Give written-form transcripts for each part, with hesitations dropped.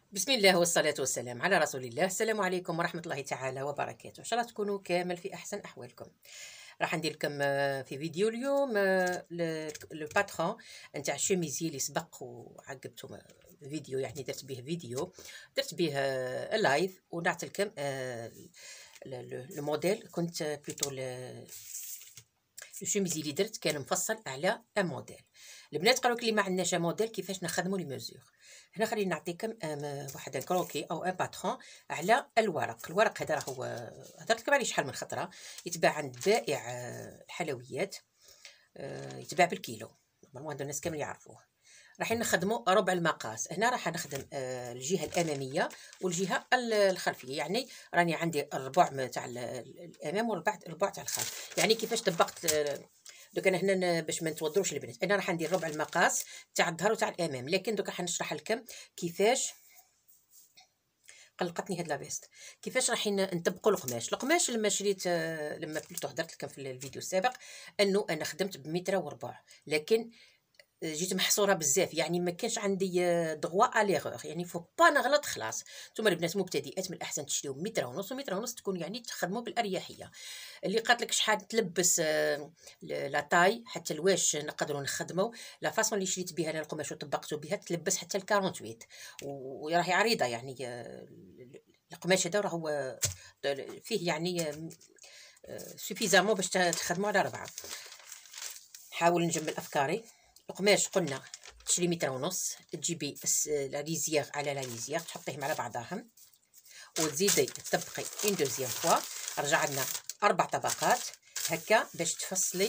بسم الله والصلاة والسلام على رسول الله. السلام عليكم ورحمة الله تعالى وبركاته. إن شاء الله تكونوا كامل في أحسن أحوالكم. راح ندير لكم في فيديو اليوم لو باترون نتاع الشميزي اللي سبق وعقبته فيديو، يعني درت به فيديو، درت به لايف ونعت لكم الموديل. كنت بلوتو الشميزي اللي درت كان مفصل على موديل. البنات قالوا لي ما عندناش موديل كيفاش نخدموا لي ميزور. هنا خليني نعطيكم واحد كروكي او ان باترون على الورق هذا راهو هضرت لكم عليه شحال من خطره، يتباع عند بائع الحلويات، يتباع بالكيلو، نورمالمون الناس كامل يعرفوه. راح نخدموا ربع المقاس. هنا راح نخدم الجهه الاماميه والجهه الخلفيه، يعني راني عندي الربع تاع الامام والربع تاع الخلف. يعني كيفاش طبقت دوك انا هنا باش ما نتوضروش البنات، انا راح ندير ربع المقاس تاع الظهر وتاع الامام، لكن دوك راح نشرح لكم كيفاش قلقتني هاد لابيست، كيفاش راح نطبقوا القماش لما شريت، لما بلوتو هضرت لكم في الفيديو السابق انه انا خدمت بمتر وربع، لكن جيت محصوره بزاف، يعني ما كانش عندي دغوا اليغور، يعني فو با نغلط خلاص. نتوما البنات مبتدئات من الاحسن تشريو متر ونص ومتر ونص، تكون يعني تخدموا بالاريحيه. اللي قالت لك شحال تلبس لا تاي حتى الواش نقدروا نخدموا، لا فاصون اللي شريت بها انا القماش وطبقته بها تلبس حتى ال 48 وراهي عريضه. يعني القماش هذا راهو فيه يعني سوفيزامون باش تخدموا على 4. نحاول نجمل افكاري. القماش قلنا تشري متر ونص، تجيبي ليزيغ على ليزيغ تحطيهم على بعضهم وتزيدي تطبقي اون دوزيام فوا، رجع لنا 4 طبقات هكا باش تفصلي،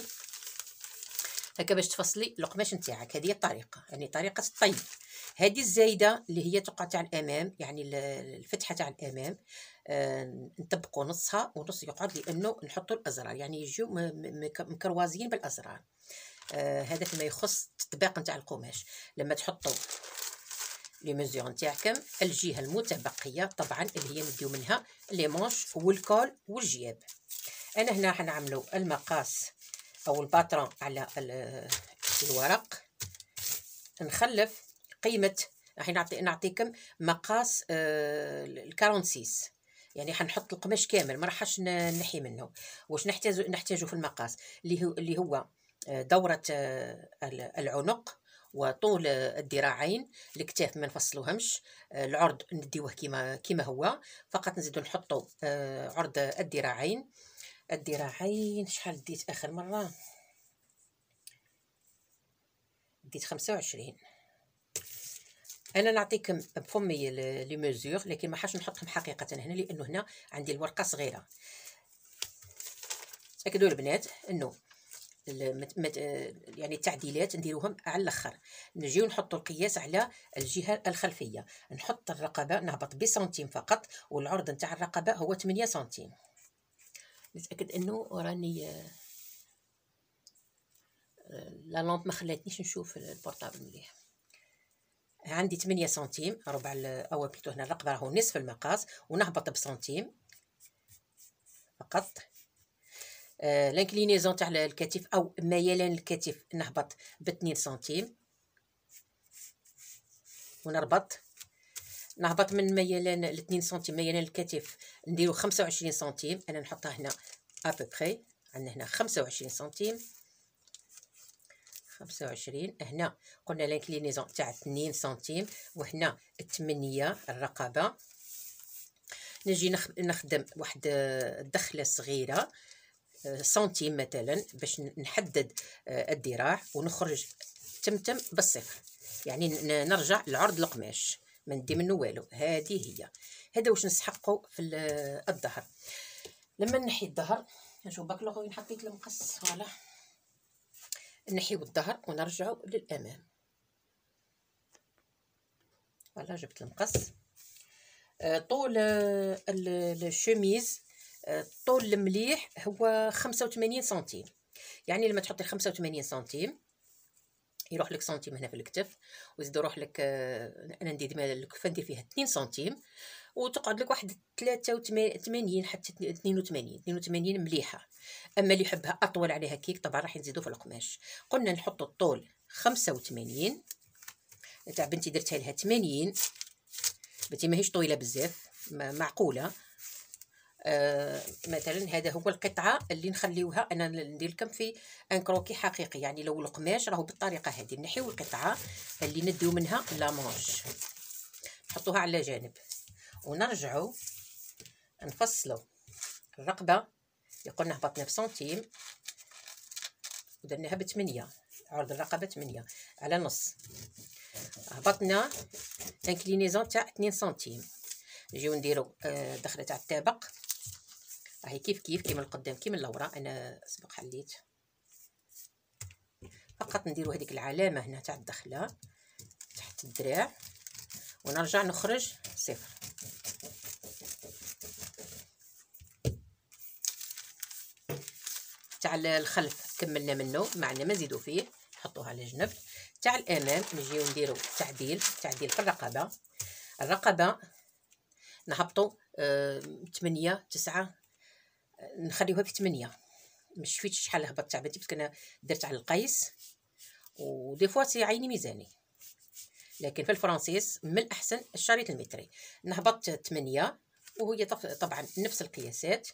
القماش نتاعك. هذه الطريقه، يعني طريقه الطي. هذه الزايده اللي هي تقع تاع الامام، يعني الفتحه تاع الامام، نطبقوا نصها ونص يقعد، لانه نحطوا الازرار يعني يجيو مكروازيين بالازرار. هذا فيما يخص التطبيق نتاع القماش. لما تحطوا لي ميزور نتاعكم، الجهه المتبقيه طبعا اللي هي نديو منها لي مونش والكول والجياب. انا هنا راح نعملوا المقاس او الباترون على الورق. نخلف قيمه، راح نعطيكم مقاس ال 46، يعني حنحط القماش كامل، ما راحش نحي منه. واش نحتاجو في المقاس اللي هو دورة العنق وطول الذراعين. الكتاف ما نفصلوهمش، العرض نديوه كيما هو، فقط نزيدو نحطو عرض الذراعين. شحال ديت اخر مره؟ ديت 25. انا نعطيكم بفمي لي ميزور، لكن ما حاش نحطهم حقيقه هنا، لانه هنا عندي الورقه صغيره. تاكدوا البنات انه يعني التعديلات نديروهم على الاخر. نجيو نحطوا القياس على الجهه الخلفيه، نحط الرقبه نهبط بسنتيم فقط، والعرض نتاع الرقبه هو 8 سنتيم. نتاكد انه راني لا لامب ما خلاتنيش نشوف البورطابل مليح. عندي 8 سنتيم ربع، او بلوتو هنا الرقبه راهو نصف المقاس، ونهبط بسنتيم فقط. لانكلينيزون تاع الكتف او ميلان الكتف نهبط ب2 سنتيم ونربط. نهبط من ميلان 2 سنتيم، ميلان الكتف نديرو 25 سنتيم. انا نحطها هنا ابوبري، عندنا هنا 25 سنتيم. 25 هنا قلنا لانكلينيزون تاع 2 سنتيم، وهنا 8 الرقبه. نجي نخدم واحد الدخله صغيره سنتيم مثلا باش نحدد الذراع، ونخرج تمتم بالصفر، يعني نرجع لعرض القماش ما ندي منه والو. هذه هي، هذا واش نسحقوا في الظهر. لما نحي الظهر نشوف باك وين حطيت المقص، فوالا نحيو الظهر ونرجعوا للامام. فوالا جبت المقص. طول الشميز، طول المليح هو 85 سنتيم. يعني لما تحطي 85 سنتيم يروح لك سنتيم هنا في الكتف، ويزيد يروح لك انا ندير ديما الكفه ندير فيها 2 سنتيم، وتقعد لك واحد 83 حتى 82 مليحه. اما اللي يحبها اطول عليها كيك طبعا راح نزيدو في القماش. قلنا نحطوا الطول 85 تاع بنتي، درتها لها 80 بنتي ماهيش طويله بزاف، معقوله. مثلا هذا هو القطعه اللي نخليوها انا ندير لكم في ان كروكي حقيقي. يعني لو القماش راهو بالطريقه هذه، نحيو القطعه اللي نديو منها لا مانش، نحطوها على جانب، ونرجعوا نفصلوا الرقبه. يقولنا هبطنا بسنتيم ودرناها ب8، عرض الرقبه 8 على نص، هبطنا انكلينيزون تاع 2 سنتيم. نجيو نديرو دخله تاع الطابق، راهي كيف كيما القدام كيما اللورا. انا سبق حليت، فقط نديرو هذيك العلامه هنا تاع الدخله تحت الدراع، ونرجع نخرج صفر. تاع الخلف كملنا منه، معنا ما نزيدو فيه، نحطوه على جنب. تاع الامام نجيو نديرو تعديل في الرقبه نهبطو 8 9، نخليوها في 8. مش شفيتش شحال هبط تاع بنتي، باسكو انا درت على القيس ودي فوا سي عيني ميزاني، لكن في الفرنسيس من الاحسن الشريط المتري. نهبط 8 وهي طبعا نفس القياسات.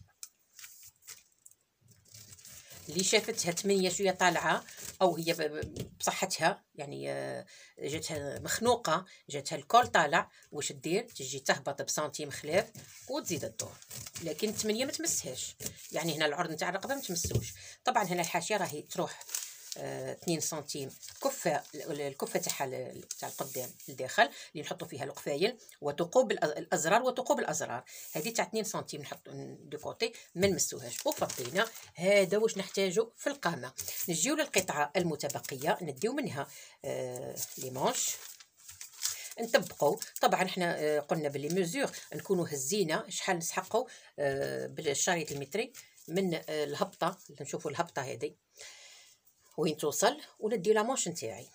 اللي شافتها 8 شويه طالعه او هي بصحتها، يعني جاتها مخنوقه، جاتها الكول طالع، واش دير؟ تجي تهبط بسنتيم خلاف وتزيد الدور، لكن 8 ما تمسهاش. يعني هنا العرض نتاع الرقبه ما تمسوش. طبعا هنا الحاشيه راهي تروح 2 سنتيم كفه، الكفه تاع القدام الداخل اللي نحطوا فيها القفايل وثقوب الازرار وثقوب الازرار، هذه تاع 2 سنتيم نحط دو كوتي ما نمسوهاش. وفضينا هذا واش نحتاجو في القامه. نجيو للقطعه المتبقيه نديو منها لي مانش، نطبقوا. طبعا احنا قلنا باللي ميزور نكونوا هزينا شحال نسحقوا بالشريط المتري من الهبطه، نشوفوا الهبطه هذه وين توصل، ونديو لا مانش نتاعي.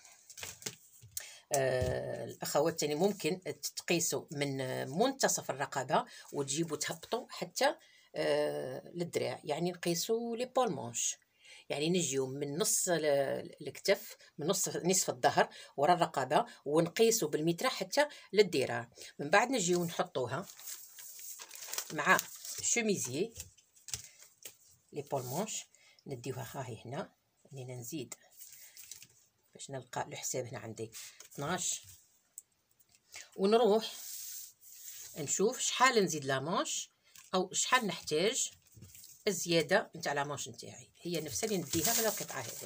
الاخوات تاني ممكن تقيسوا من منتصف الرقبه وتجيبوا تهبطوا حتى للدراع، يعني نقيسوا لي بول مانش. يعني نجيو من نص الكتف، من نصف الظهر ورا الرقبه، ونقيسوا بالمتر حتى للذراع. من بعد نجيو نحطوها مع شوميزي لي بول مانش، نديوها هاهي هنا. يعني نزيد باش نلقى الحساب هنا عندي 12، ونروح نشوف شحال نزيد لا مانش او شحال نحتاج الزياده نتاع لا مانش نتاعي. هي نفسها اللي نديها على القطعه هذه.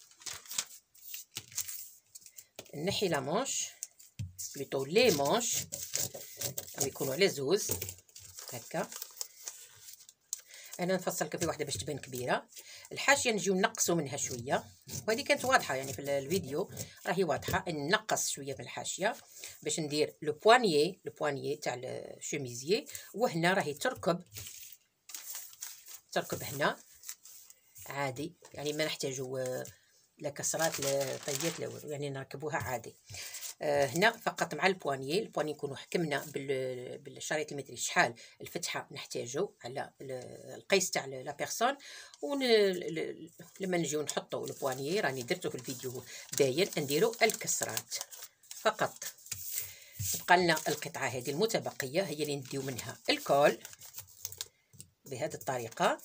نحي لا مانش بلوتو لي مانش يكونوا على زوز هكا. انا نفصلك في واحده باش تبان كبيره. الحاشيه نجيو نقصوا منها شويه، وهذه كانت واضحه يعني في الفيديو راهي واضحه. نقص شويه من الحاشيه باش ندير لو بوانيي تاع الشوميزيي، وهنا راهي تركب هنا عادي، يعني ما نحتاجو لا كسرات لا طيات لا والو، يعني نركبوها عادي. هنا فقط مع البوانيي نكونوا حكمنا بالشريط المتري شحال الفتحه نحتاجو على القيس تاع لا بيرسون. لما نجيو نحطوا البوانيي راني درتو في الفيديو باين، نديرو الكسرات فقط. تبقى لنا القطعه هذه المتبقيه هي اللي نديو منها الكول بهذه الطريقه.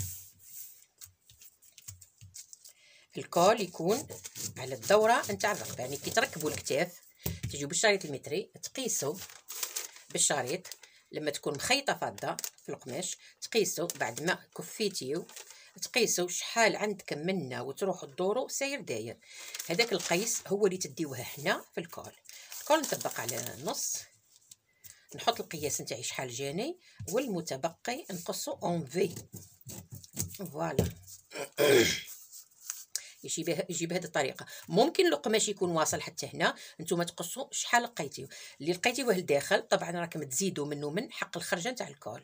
الكول يكون على الدوره نتاع الرقبه، يعني كي تركبوا الكتاف تجيو بالشريط المتري تقيسوا بالشريط لما تكون مخيطه فاضه في القماش، تقيسوا بعد ما كفيتيو تقيسوا شحال عندكم منا وتروحوا تدوروا ساير داير. هذاك القيس هو اللي تديوه هنا في الكول نطبق على نص، نحط القياس نتاعي شحال جاني، والمتبقي نقصو اون في. فوالا يجي بهذه الطريقه. ممكن القماش يكون واصل حتى هنا، نتوما تقصوا شحال لقيتيو. اللي لقيتيوه لداخل طبعا راكم تزيدوا منه من حق الخرجه نتاع الكول.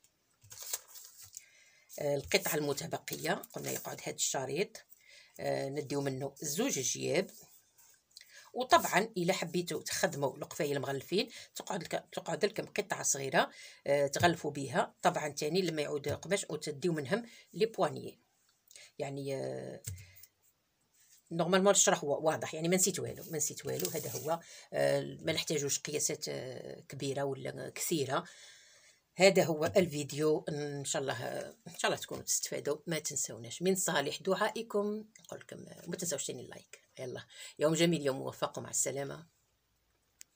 القطعه المتبقيه قلنا يقعد هذا الشريط نديو منه زوج جياب. وطبعا الا حبيتوا تخدموا القفايل المغلفين تقعد لكم قطعه صغيره تغلفوا بها. طبعا تاني لما يعود قماش وتديو منهم لي بوانيي، يعني نورمالمون الشرح واضح، يعني ما نسيت والو، ما نسيت والو. هذا هو. ما نحتاجوش قياسات كبيره ولا كثيره. هذا هو الفيديو. ان شاء الله ان شاء الله تكونوا تستفادوا. ما تنسوناش من صالح دعائكم. نقول لكم ما تنسوش تاني اللايك. يلا، يوم جميل، يوم موفق، ومع السلامه.